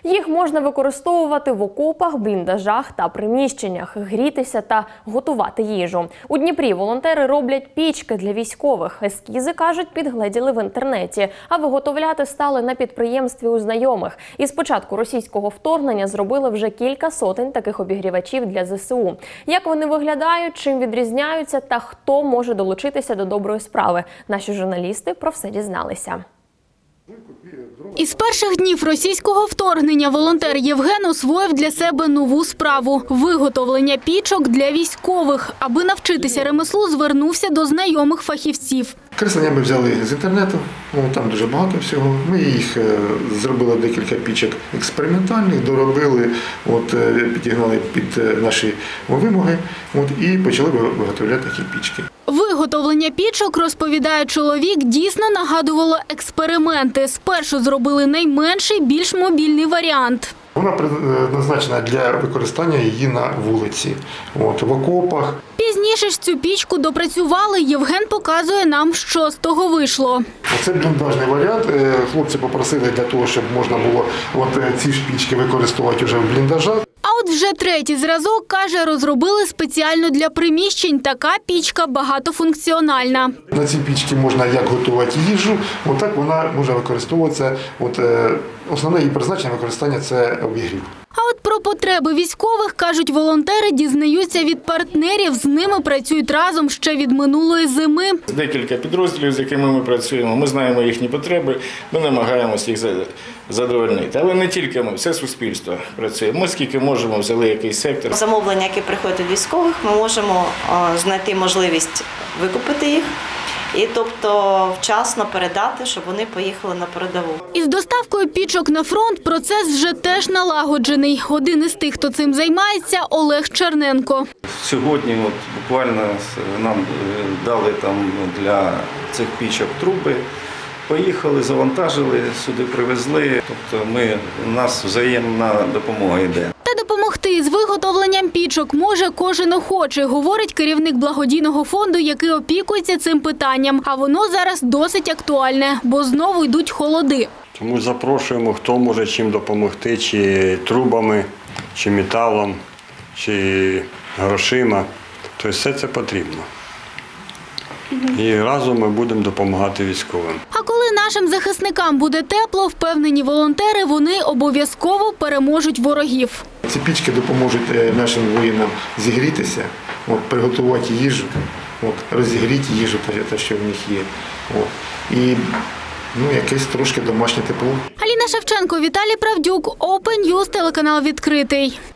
Їх можна використовувати в окопах, бліндажах та приміщеннях, грітися та готувати їжу. У Дніпрі волонтери роблять пічки для військових. Ескізи, кажуть, підгледіли в інтернеті, а виготовляти стали на підприємстві у знайомих. І з початку російського вторгнення зробили вже кілька сотень таких обігрівачів для ЗСУ. Як вони виглядають, чим відрізняються та хто може долучитися до доброї справи? Наші журналісти про все дізналися. Із перших днів російського вторгнення волонтер Євген освоїв для себе нову справу – виготовлення пічок для військових. Аби навчитися ремеслу, звернувся до знайомих фахівців. Креслення ми взяли з інтернету, там дуже багато всього. Ми їх зробили декілька пічок експериментальних, доробили, підігнали під наші вимоги і почали виготовляти такі пічки. Виготовлення пічок, розповідає чоловік, дійсно нагадувало експерименти. Спершу зробили найменший, більш мобільний варіант. Вона призначена для використання її на вулиці, в окопах. Пізніше ж цю пічку допрацювали. Євген показує нам, що з того вийшло. Це бліндажний варіант. Хлопці попросили для того, щоб можна було ці ж пічки використовувати вже в бліндажах. А от вже третій зразок, каже, розробили спеціально для приміщень. Така пічка багатофункціональна. На цій пічці можна як готувати їжу, так вона може використовуватися. Основне її призначення використання – це обігрів. А от про потреби військових, кажуть волонтери, дізнаються від партнерів. З ними працюють разом ще від минулої зими. Декілька підрозділів, з якими ми працюємо, ми знаємо їхні потреби, ми намагаємося їх задовольнити. Але не тільки ми, все суспільство працює. Ми скільки можемо, взяли якийсь сектор. Замовлення, які приходять від військових, ми можемо знайти можливість викупити їх. І тобто вчасно передати, щоб вони поїхали на передову. Із доставкою пічок на фронт процес вже теж налагоджений. Один із тих, хто цим займається – Олег Черненко. Сьогодні буквально нам дали для цих пічок труби. Поїхали, завантажили, сюди привезли. Тобто у нас взаємна допомога йде. Та допомогти з виготовленням пічок може кожен охочий, говорить керівник благодійного фонду, який опікується цим питанням. А воно зараз досить актуальне, бо знову йдуть холоди. Тому запрошуємо, хто може чим допомогти, чи трубами, чи металом, чи грошима. Тобто все це потрібно. І разом ми будемо допомагати військовим. А коли нашим захисникам буде тепло, впевнені волонтери, вони обов'язково переможуть ворогів. Ці пічки допоможуть нашим воїнам зігрітися, приготувати їжу, розігріти їжу, те, що в них є. І якесь трошки домашнє тепло. Аліна Шевченко, Віталій Правдюк, Open News, телеканал «Відкритий».